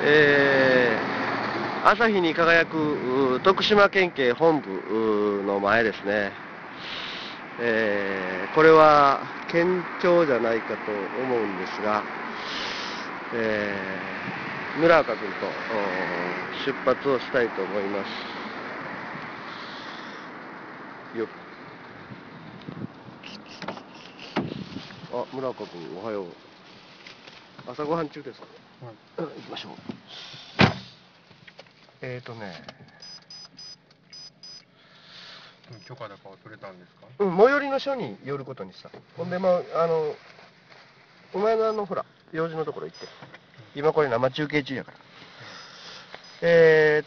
朝日に輝く徳島県警本部の前ですね。これは県庁じゃないかと思うんですが、村岡君と出発をしたいと思いますよ。あ、村岡君おはよう。朝ごはん中ですか？行きましょう。 許可だかは取れたんですか？ 最寄りの署に寄ることにした。ほんで、お前のほら、用事のところ行って。今これ生中継中やから。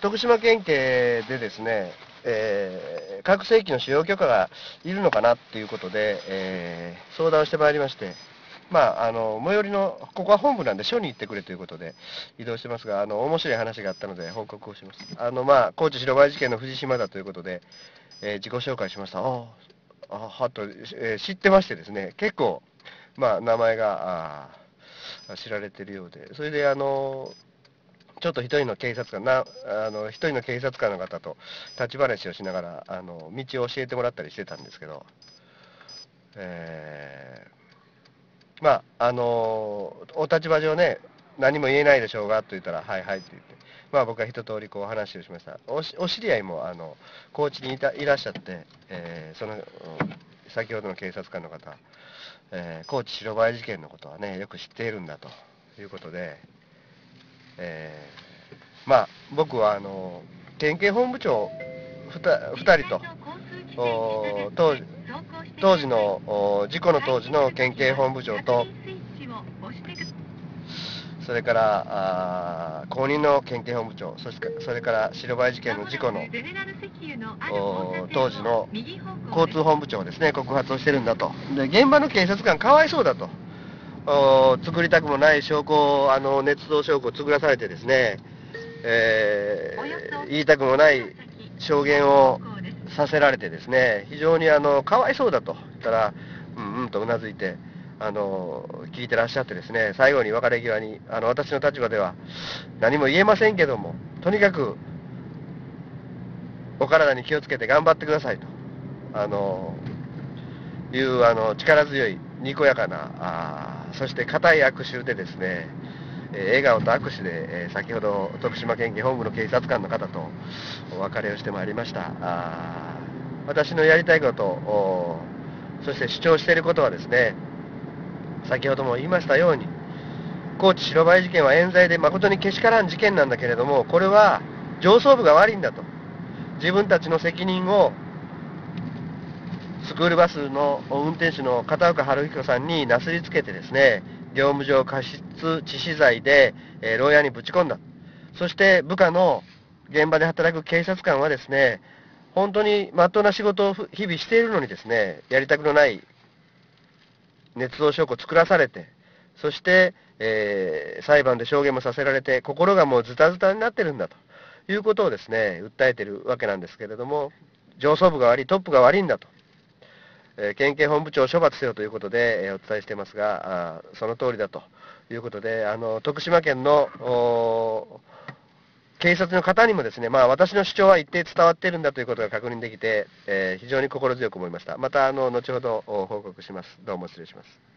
徳島県警でですね、拡声器の使用許可がいるのかなっていうことで、相談をしてまいりまして、最寄りの、ここは本部なんで署に行ってくれということで移動してますが、面白い話があったので報告をします。高知白バイ事件の藤島だということで、自己紹介しました。はっと、知ってましてですね、結構、名前が知られているようで、それで、ちょっと一人の警察官の方と立ち話をしながら、道を教えてもらったりしてたんですけど、お立場上ね、何も言えないでしょうがと言ったら、はいはいって言って、僕は一通りこう話をしました。お知り合いも高知にいらっしゃって、先ほどの警察官の方、高知白バイ事件のことはね、よく知っているんだということで、僕は県警本部長2人と、当時の事故の当時の県警本部長と、それから後任の県警本部長、それから白バイ事件の事故の当時の交通本部長ですね、告発をしてるんだと。で、現場の警察官かわいそうだと。作りたくもない証拠を、捏造証拠を作らされてですね、言いたくもない証言をさせられてですね、非常にかわいそうだと言ったら、うんうんとうなずいて、聞いてらっしゃってですね、最後に別れ際に、私の立場では何も言えませんけども、とにかくお体に気をつけて頑張ってくださいと、いう力強い、にこやかな、そして固い握手でですね、笑顔と握手で、先ほど徳島県警本部の警察官の方とお別れをしてまいりました。私のやりたいこと、そして主張していることはですね、先ほども言いましたように、高知白バイ事件は冤罪で誠にけしからん事件なんだけれども、これは上層部が悪いんだと。自分たちの責任をスクールバスの運転手の片岡春彦さんになすりつけてですね、業務上過失致死罪で、牢屋にぶち込んだ。そして部下の現場で働く警察官はですね、本当に真っ当な仕事を日々しているのにですね、やりたくのない捏造証拠を作らされて、そして、裁判で証言もさせられて、心がもうズタズタになってるんだということをですね、訴えているわけなんですけれども、上層部が悪い、トップが悪いんだと。県警本部長を処罰せよということで、お伝えしていますが、その通りだということで、徳島県の警察の方にもですね、私の主張は一定伝わっているんだということが確認できて、非常に心強く思いました。また後ほど報告します。どうも失礼します。